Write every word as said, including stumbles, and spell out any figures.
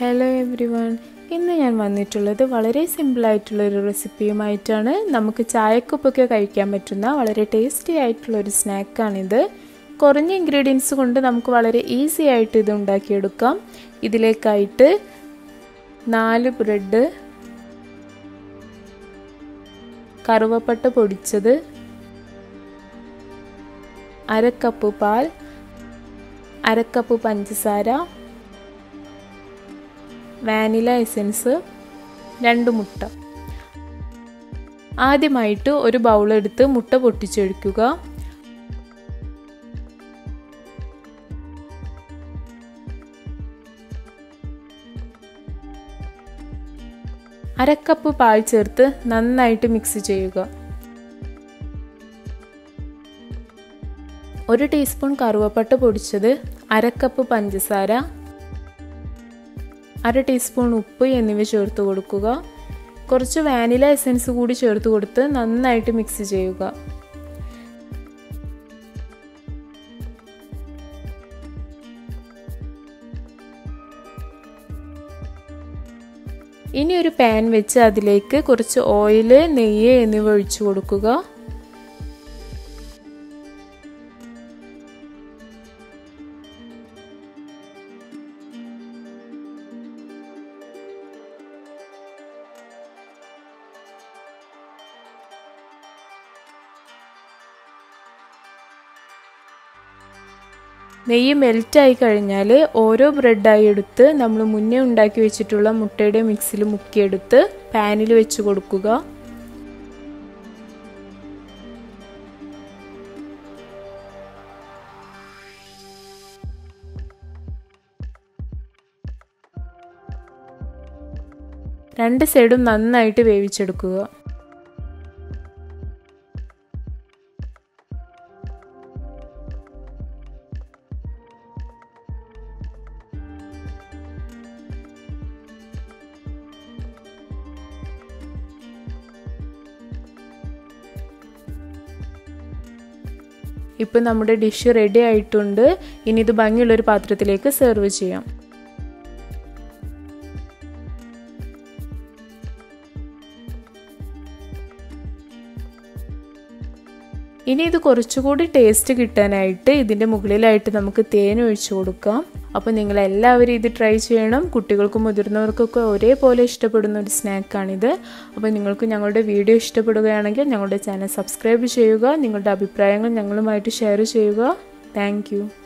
Hello everyone, ഇന്ന് ഞാൻ വന്നിട്ടുള്ളത് വളരെ സിമ്പിളായിട്ടുള്ളൊരു റെസിപ്പിയുമായിട്ടാണ്. നമുക്ക് ചായക്കൊപ്പൊക്കെ കഴിക്കാൻ പറ്റുന്ന വളരെ ടേസ്റ്റി ആയിട്ടുള്ളൊരു സ്നാക്കാണിത്. കുറഞ്ഞ ഇൻഗ്രീഡിയൻസ് കൊണ്ട് നമുക്ക് വളരെ ഈസി ആയിട്ട് ഇത് ഉണ്ടാക്കിയെടുക്കാം. ഇതിലേക്കായിട്ട് നാല് ബ്രെഡ്, കറുവപ്പട്ട പൊടിച്ചത്, അര കപ്പ് പാൽ, അര കപ്പ് പഞ്ചസാര, വാനില എസൻസ്, രണ്ട് മുട്ട. ആദ്യമായിട്ട് ഒരു ബൗൾ എടുത്ത് മുട്ട പൊട്ടിച്ചൊഴിക്കുക. അര കപ്പ് പാൽ ചേർത്ത് നന്നായിട്ട് മിക്സ് ചെയ്യുക. ഒരു ടീസ്പൂൺ കറുവപ്പട്ട പൊടിച്ചത്, അര കപ്പ് പഞ്ചസാര, അര ടീസ്പൂൺ ഉപ്പ് എന്നിവ ചേർത്ത് കൊടുക്കുക. കുറച്ച് വാനില എസൻസ് കൂടി ചേർത്ത് കൊടുത്ത് നന്നായിട്ട് മിക്സ് ചെയ്യുക. ഇനി ഒരു പാൻ വെച്ച് അതിലേക്ക് കുറച്ച് ഓയിൽ, നെയ്യ് എന്നിവ ഒഴിച്ചു കൊടുക്കുക. നെയ്യ് മെൽറ്റായി കഴിഞ്ഞാൽ ഓരോ ബ്രെഡായി എടുത്ത് നമ്മൾ മുന്നേ ഉണ്ടാക്കി വെച്ചിട്ടുള്ള മുട്ടയുടെ മിക്സിൽ മുക്കിയെടുത്ത് പാനിൽ വെച്ച് കൊടുക്കുക. രണ്ട് സൈഡും നന്നായിട്ട് വേവിച്ചെടുക്കുക. ഇപ്പം നമ്മുടെ ഡിഷ് റെഡി ആയിട്ടുണ്ട്. ഇനി ഇത് ഭംഗിയുള്ളൊരു പാത്രത്തിലേക്ക് സെർവ് ചെയ്യാം. ഇനി ഇത് കുറച്ചുകൂടി ടേസ്റ്റ് കിട്ടാനായിട്ട് ഇതിൻ്റെ മുകളിലായിട്ട് നമുക്ക് തേൻ ഒഴിച്ചു കൊടുക്കാം. അപ്പോൾ നിങ്ങളെല്ലാവരും ഇത് ട്രൈ ചെയ്യണം. കുട്ടികൾക്കും മുതിർന്നവർക്കൊക്കെ ഒരേപോലെ ഇഷ്ടപ്പെടുന്ന ഒരു സ്നാക്കാണിത്. അപ്പോൾ നിങ്ങൾക്ക് ഞങ്ങളുടെ വീഡിയോ ഇഷ്ടപ്പെടുകയാണെങ്കിൽ ഞങ്ങളുടെ ചാനൽ സബ്സ്ക്രൈബ് ചെയ്യുക. നിങ്ങളുടെ അഭിപ്രായങ്ങൾ ഞങ്ങളുമായിട്ട് ഷെയർ ചെയ്യുക. താങ്ക്